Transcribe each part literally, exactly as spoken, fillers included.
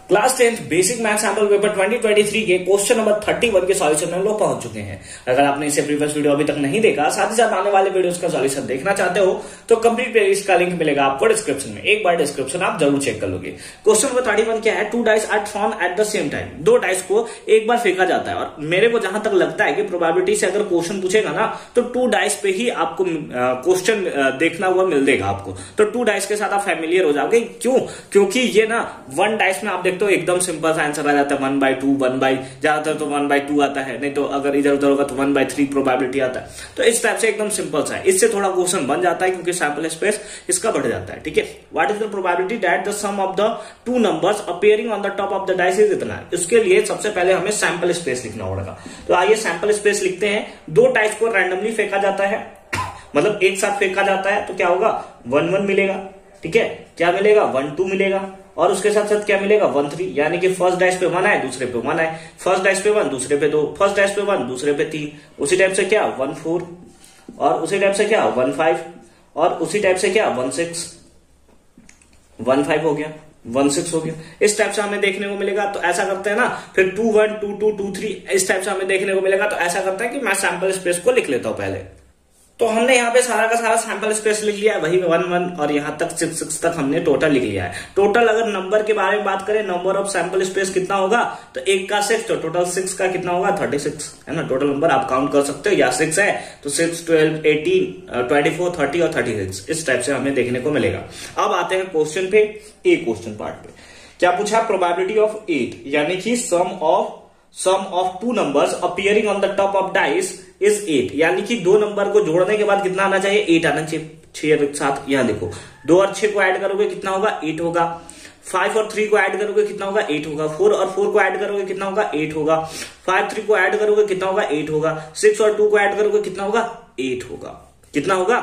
Class tenth basic math sample paper twenty twenty three के question number thirty one के solution में हम लोग पहुंच चुके हैं। अगर आपने इसे प्रीवियस वीडियो अभी तक नहीं देखा, साथ ही साथ आने वाले वीडियोस का सॉल्यूशन देखना चाहते हो तो कंप्लीट प्लेलिस्ट का लिंक मिलेगा आपको डिस्क्रिप्शन में। एक बार डिस्क्रिप्शन आप जरूर चेक कर लोगे। क्वेश्चन नंबर थर्टी वन क्या है, two dice are thrown at the same time. दो डाइस को एक बार फेंका जाता है और मेरे को जहां तक लगता है कि प्रोबेबिलिटी से अगर क्वेश्चन पूछेगा ना तो टू डाइस पे ही आपको क्वेश्चन देखना हुआ मिल देगा आपको। तो टू डाइस के साथ आप फैमिलियर हो जाओगे। क्यों? क्योंकि ये ना वन डाइस में आप देखते हो एकदम सिंपल आंसर आ जाता है, one by two, one by ज्यादातर तो वन बाई टू आता है, नहीं तो अगर इधर उधर होगा तो वन बाई थ्री प्रोबेबिलिटी आता है। तो इस टाइप से एकदम सिंपल सा है, इससे थोड़ा क्वेश्चन बन जाता है क्योंकि सैंपल स्पेस इसका बढ़ जाता है। ठीक है, what is the probability that the sum of the two numbers appearing on the top of the dice is इतना है। इसके लिए सबसे पहले हमें सैंपल स्पेस लिखना होगा। तो आइए सैंपल स्पेस लिखते हैं। दो डाइस को रैंडमली फेंका जाता है, मतलब एक साथ फेंका जाता है, तो क्या होगा, वन वन मिलेगा। ठीक है, क्या मिलेगा, वन टू मिलेगा और उसके साथ साथ क्या मिलेगा, वन थ्री। यानी कि फर्स्ट डाइस पे वन है, दूसरे पे वन है, फर्स्ट डाइस पे वन, दूसरे पे दो, फर्स्ट डाइस पे वन, दूसरे पे तीन, उसी टाइप से क्या वन फोर और उसी टाइप से क्या वन फाइव और उसी टाइप से क्या वन सिक्स, वन फाइव हो गया, वन सिक्स हो गया। इस टाइप से हमें देखने को मिलेगा। तो ऐसा करते हैं ना, फिर two one two two two three इस टाइप से हमें देखने को मिलेगा। तो ऐसा करता है कि मैं सैंपल स्पेस को लिख लेता हूं पहले। तो हमने यहाँ पे सारा का सारा सैंपल स्पेस लिख लिया है, वही वन वन और यहाँ तक सिक्स सिक्स तक हमने टोटल लिख लिया है। टोटल अगर नंबर के बारे में बात करें, नंबर ऑफ सैंपल स्पेस कितना होगा, तो एक का सिक्स, तो टोटल सिक्स का कितना होगा, थर्टी सिक्स है ना। टोटल नंबर आप काउंट कर सकते हो, या सिक्स है तो six, twelve, eighteen, twenty four, thirty और थर्टी सिक्स इस टाइप से हमें देखने को मिलेगा। अब आते हैं क्वेश्चन पे, ए क्वेश्चन पार्ट पे। क्या पूछा, प्रोबेबिलिटी ऑफ एट, यानी कि sum of sum of two numbers appearing on the top of dice is eight. यानी कि दो नंबर को जोड़ने के बाद कितना आना चाहिए, एट आना चाहिए। छह साथ यहां देखो, दो और छह को ऐड करोगे कितना होगा, एट होगा। फाइव और थ्री को ऐड करोगे कितना होगा, एट होगा। फोर और फोर को ऐड करोगे कितना होगा, एट होगा। फाइव थ्री को ऐड करोगे कितना होगा, एट होगा। सिक्स और टू को ऐड करोगे कितना होगा, एट होगा। कितना होगा,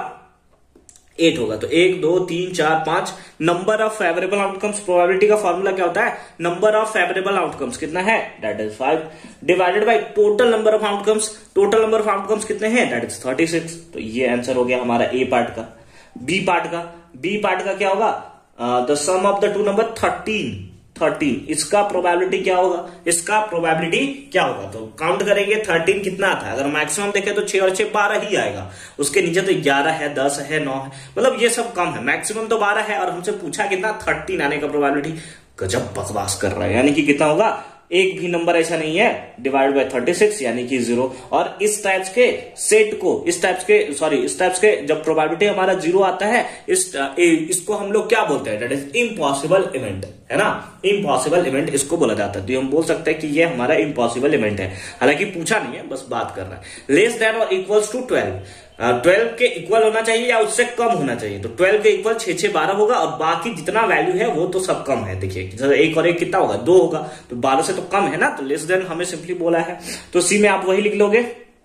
एट होगा। तो एक, दो, तीन, चार, पांच। Number of favourable outcomes, probability का फॉर्मूला क्या होता है, नंबर ऑफ फेवरेबल आउटकम्स कितना है, that is five, divided by total number of outcomes. Total number of outcomes कितने हैं, दैट इज थर्टी सिक्स। तो ये आंसर हो गया हमारा ए पार्ट का। बी पार्ट का, बी पार्ट का क्या होगा, the sum of the two number thirteen, thirteen. इसका प्रोबेबिलिटी क्या होगा, इसका प्रोबेबिलिटी क्या होगा, तो काउंट करेंगे थर्टीन कितना था। अगर मैक्सिमम देखें तो छह और छह बारह ही आएगा, उसके नीचे तो ग्यारह है, दस है, नौ है, मतलब ये सब कम है। मैक्सिमम तो बारह है और हमसे पूछा कितना, थर्टीन आने का प्रोबेबिलिटी। गजब बकवास कर रहा है। यानी कि कितना होगा, एक भी नंबर ऐसा नहीं है, डिवाइड बाय थर्टी सिक्स यानी कि जीरो। और इस टाइप्स के सेट को, इस टाइप्स के सॉरी इस टाइप्स के जब प्रोबेबिलिटी हमारा जीरो आता है, इस इसको हम लोग क्या बोलते हैं, दैट इज इम्पॉसिबल इवेंट, है ना। इम्पॉसिबल इवेंट इसको बोला जाता है। तो हम बोल सकते हैं कि ये हमारा इम्पॉसिबल इवेंट है। हालांकि पूछा नहीं है, बस बात कर रहा है। लेस देन और इक्वल्स टू ट्वेल्व, ट्वेल्व के इक्वल होना चाहिए या उससे कम होना चाहिए। तो ट्वेल्व के इक्वल छह छह बारह होगा और बाकी जितना वैल्यू है वो तो सब कम है। देखिए एक और एक कितना होगा, दो होगा, तो बारह से तो कम है ना। तो लेस देन हमें सिंपली बोला है, तो सी में आप वही लिख लोगे,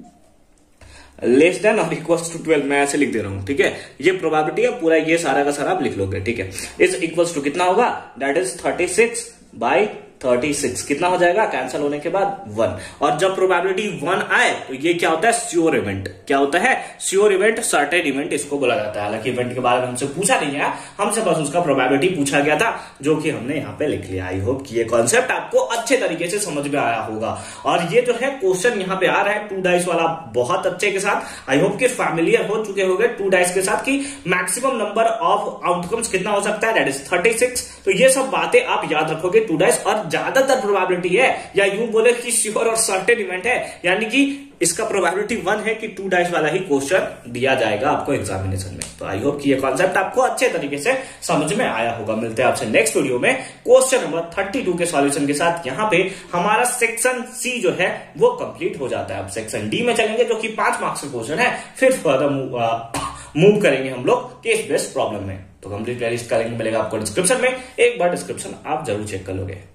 लेस देन और इक्वल्स टू ट्वेल्व। मैं ऐसे लिख दे रहा हूं, ठीक है। ये प्रोबेबिलिटी है, पूरा ये सारा का सारा आप लिख लोगे, ठीक है। इज इक्वल्स टू कितना होगा, that is thirty six by thirty six. कितना हो जाएगा, कैंसिल होने के बाद वन। और जब प्रोबेबिलिटी वन आए तो ये क्या होता है, श्योर इवेंट। क्या होता है, श्योर इवेंट, सर्टेन इवेंट इसको बोला जाता है। हालांकि इवेंट के बारे में हमसे पूछा नहीं है, हमसे बस उसका प्रोबेबिलिटी पूछा गया था, जो कि हमने यहाँ पे लिख लिया। आई होप कि ये कॉन्सेप्ट आपको अच्छे तरीके से समझ में आया होगा। और ये जो है क्वेश्चन यहाँ पे आ रहा है टू डाइस वाला, बहुत अच्छे के साथ आई होप कि फैमिलियर हो चुके होंगे टू डाइस के साथ, कि मैक्सिमम नंबर ऑफ आउटकम्स कितना हो सकता है, दैट इज थर्टी सिक्स। तो ये सब बातें आप याद रखोगे टू डाइस। और ज्यादातर प्रोबेबिलिटी है, या यूं बोले कि श्योर और सर्टेन इवेंट है, यानी कि इसका प्रोबेबिलिटी वन है कि टू डाइस वाला ही क्वेश्चन दिया जाएगा आपको एग्जामिनेशन में। तो आई होप कि ये कॉन्सेप्ट आपको अच्छे तरीके से समझ में आया होगा। मिलते हैं आपसे नेक्स्ट वीडियो में क्वेश्चन नंबर थर्टी टू के सॉल्यूशन के साथ। यहाँ पे हमारा सेक्शन सी जो है वो कंप्लीट हो जाता है। अब सेक्शन डी में चलेंगे, जो कि पांच मार्क्स का क्वेश्चन है। फिर फर्दर मूव करेंगे हम लोग केस बेस्ड प्रॉब्लम में। तो कंप्लीट प्लेलिस्ट का लिंक मिलेगा आपको डिस्क्रिप्शन में, एक बार डिस्क्रिप्शन आप जरूर चेक कर लोगे।